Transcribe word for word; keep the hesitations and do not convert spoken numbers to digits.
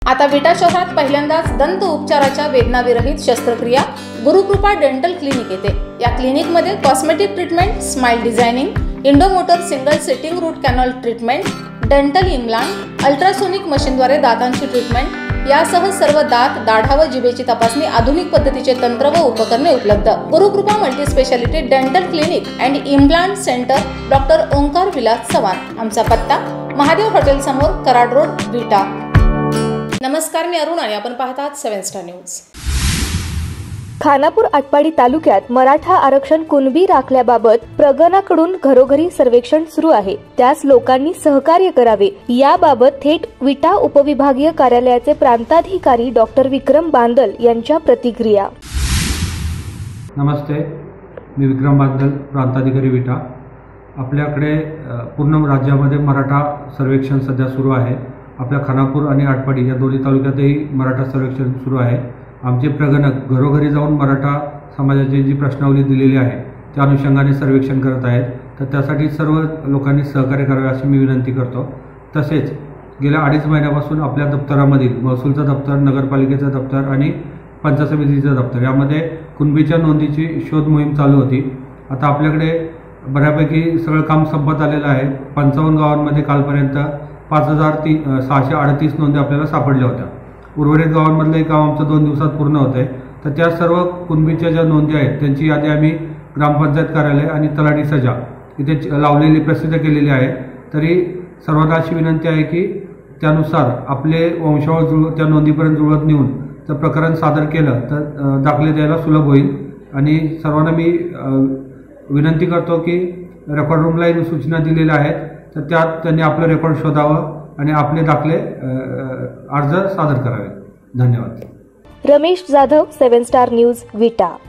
आता विटा शहरात पहिल्यांदाच दंत उपचाराच्या वेदनाविरहित शस्त्रक्रिया गुरुकृपा डेंटल क्लिनिक येते। या क्लिनिक मध्ये cosmetic treatment, smile designing, endomotor single sitting root canal treatment, dental implant, ultrasonic मशीनद्वारे दातांची ट्रीटमेंट यासह सर्व दात, दाढा व जिभेची तपासणी आधुनिक पद्धतीचे तंत्र व उपकरणे उपलब्ध। Gurukrupa multi speciality dental clinic and implant centre, doctor Omkar Vilas Chavan. आमचा पत्ता महादेव हॉटेल समोर, कराड रोड, विटा। नमस्कार, मी अरुण आणि आपण पाहतात seven star news. Khanapur Atpadi तालुक्यात मराठा आरक्षण कुणबी राखल्याबाबत प्रगनाकडून घरोघरी सर्वेक्षण सुरू आहे, त्यास लोकांनी सहकार्य करावे याबाबत थेट विटा उपविभागीय कार्यालयाचे प्रांताधिकारी डॉक्टर विक्रम बांदल यांच्या प्रतिक्रिया। नमस्ते, मी विक्रम बांदल, प्रांताधिकारी विटा। आपल्याकडे पूर्ण राज्यामध्ये मराठा सर्वेक्षण सध्या सुरू आहे। आपल्या खानापूर आणि आटपाडी या दोन्ही तालुक्यातही मराठा सर्वेक्षण सुरू आहे। आमचे प्रगणक घरोघरी जाऊन मराठा समाजाची जी प्रश्नावली दिलेली आहे त्या अनुषंगाने सर्वेक्षण करत आहेत, तर त्यासाठी सर्व लोकांनी सहकार्य करावे अशी मी विनंती करतो। तसेच गेल्या अडीच महिन्यापासून आपल्या दप्तरामधील महसूलचं दप्तर, नगरपालिकेचं दप्तर आणि पंचायत समितीचं दप्तर यामध्ये कुणबीच्या नोंदीची शोध मोहीम चालू होती। आता आपल्याकडे बऱ्यापैकी सगळं काम संपत आलेलं आहे। पंचावन्न गावांमध्ये कालपर्यंत पाच हजार ती सहाशे अडतीस नोंदी आपल्याला सापडल्या होत्या। उर्वरित गावांमधलं काम आमचं दोन दिवसात पूर्ण होत आहे। तर त्या सर्व कुणबीच्या ज्या नोंदी आहेत त्यांची यादी आम्ही ग्रामपंचायत कार्यालय आणि तलाठी सजा इथे लावलेली प्रसिद्ध केलेली आहे। तरी सर्वांना अशी विनंती आहे की त्यानुसार आपले वंशावळ जुळ त्या नोंदीपर्यंत जुळत नेऊन जर प्रकरण सादर केलं तर दाखले द्यायला सुलभ होईल। आणि सर्वांना मी विनंती करतो की रेकॉर्ड रूमला सूचना दिलेल्या आहेत, तर त्यात त्यांनी आपलं रेकॉर्ड शोधावं आणि आपले दाखले अर्ज सादर करावे। धन्यवाद। Ramesh Jadhav, seven star news, विटा।